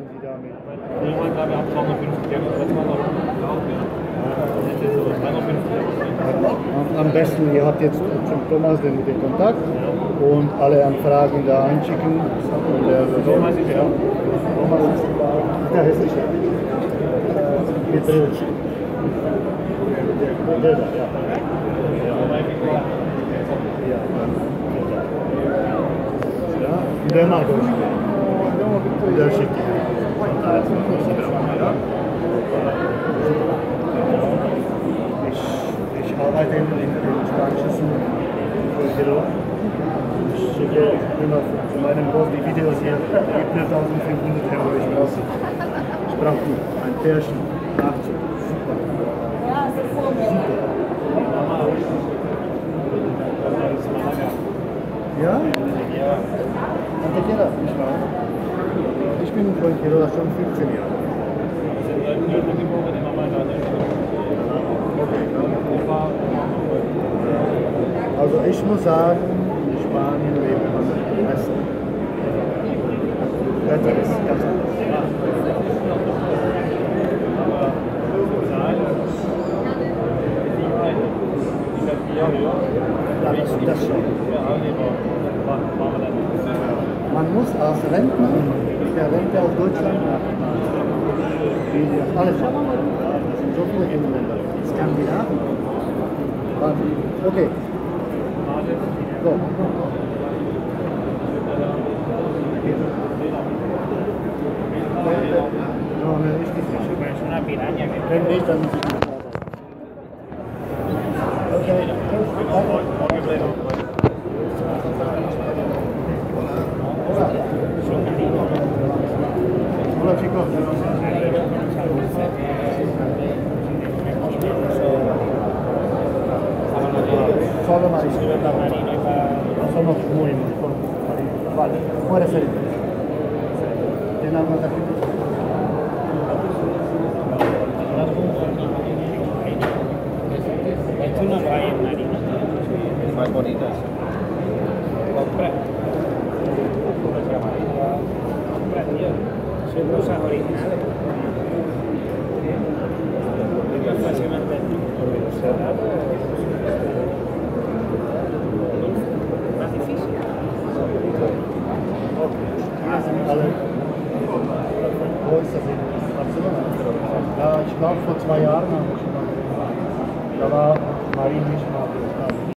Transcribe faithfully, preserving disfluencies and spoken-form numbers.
rechnen Sie damit? Ich meine, da wir ab zweihundertfünfzig Euro, das war noch drauf, ja. Das ist so zweihundertfünfzig Euro. Am besten, ihr habt jetzt zum Thomas den mit dem Kontakt und alle Anfragen da einschicken. Und der Thomas ist ja. Thomas ist der hässliche. Mit der, der, der, ja. Ja, der mag durchgehen. Der schickt die. Ich, ich arbeite in den spanischen Büro. Ich schicke immer zu meinem Boss die Videos hier. Gibt mir eintausendfünfhundert Euro. Ich brauche ich brauche ein Pärchen. Nachzug. Super. Ja? Ja. Antequera. Ich bin in Fuengirola schon fünfzehn Jahre. Also ich muss sagen, in Spanien lebt man am besten. Wetter ist ganz anders. Ja, das, das schon. Man muss als Rentner, der Rente aus Deutschland, die alles haben. Das sind so viele Länder. Skandinavien. Okay. So. No, no, es que es una piraña. Wenn nicht, dann muss ich nicht arbeiten. Okay. Hola chicos. Solo Maris. No somos muy, muy cortos. Vale, puede ser interesante. ¿Tiene alguna tarjeta? Esto no lo hay en Marina. Es más bonito eso. Compra. Compra, tío. Son cosas originales.